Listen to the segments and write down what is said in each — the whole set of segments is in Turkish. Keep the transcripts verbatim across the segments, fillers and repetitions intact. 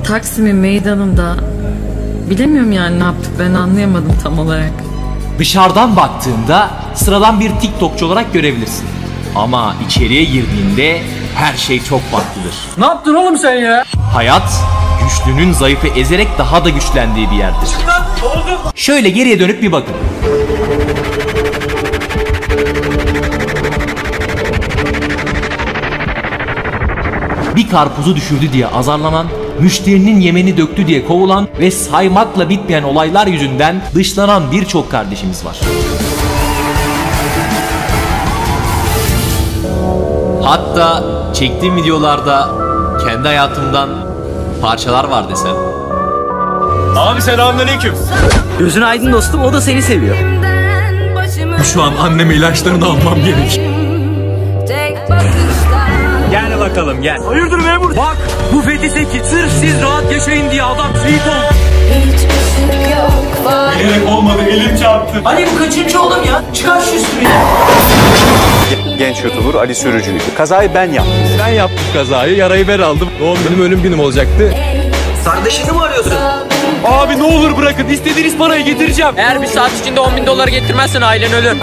Taksim'in meydanında bilemiyorum yani ne yaptık, ben anlayamadım tam olarak. Dışarıdan baktığında sıradan bir TikTokçu olarak görebilirsin. Ama içeriye girdiğinde her şey çok farklıdır. Ne yaptın oğlum sen ya? Hayat, güçlünün zayıfı ezerek daha da güçlendiği bir yerdir. Şöyle geriye dönüp bir bakın. Bir karpuzu düşürdü diye azarlanan, müşterinin yemeni döktü diye kovulan ve saymakla bitmeyen olaylar yüzünden dışlanan birçok kardeşimiz var. Hatta çektiğim videolarda kendi hayatımdan parçalar var desem. Abi selamünaleyküm. Gözün aydın dostum, o da seni seviyor. Şu an anneme ilaçlarını almam gerek. Gel bakalım gel. Hayırdır memur? Bak bu Fethi Seki sırf siz rahat yaşayın diye adam şehit oldu. Bilerek olmadı, elim çarptı. Ali bu kaçıncı oğlum ya? Çıkar şu üstünü ya. Genç YouTuber Ali Sürücü'ydü. Kazayı ben yaptım. Ben yaptım kazayı, yarayı ben aldım. Doğum günüm ölüm günüm olacaktı. Kardeşini mi arıyorsun? Abi ne olur bırakın, istediğiniz parayı getireceğim. Eğer bir saat içinde on bin dolar getirmezsen ailen ölür.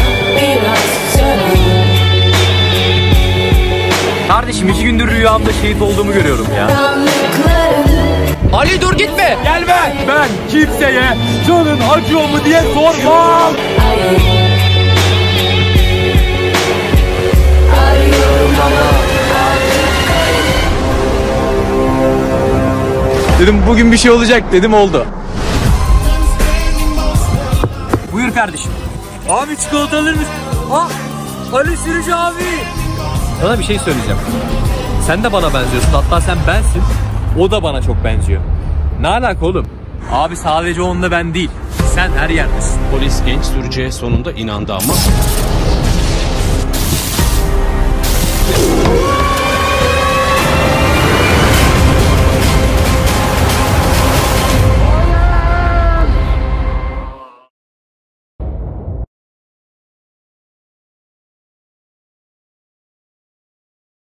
Kardeşim iki gündür rüyamda şehit olduğumu görüyorum ya. Ali dur gitme. Gelme. Ben kimseye canın acıyor mu diye sormam. Dedim bugün bir şey olacak dedim, oldu. Buyur kardeşim. Abi çikolata alır mısın? Ah Ali Sürücü abi. Sana bir şey söyleyeceğim. Sen de bana benziyorsun, hatta sen bensin. O da bana çok benziyor. Ne alaka oğlum? Abi sadece onda ben değil. Sen her yerdesin. Polis genç sürücüye sonunda inandı ama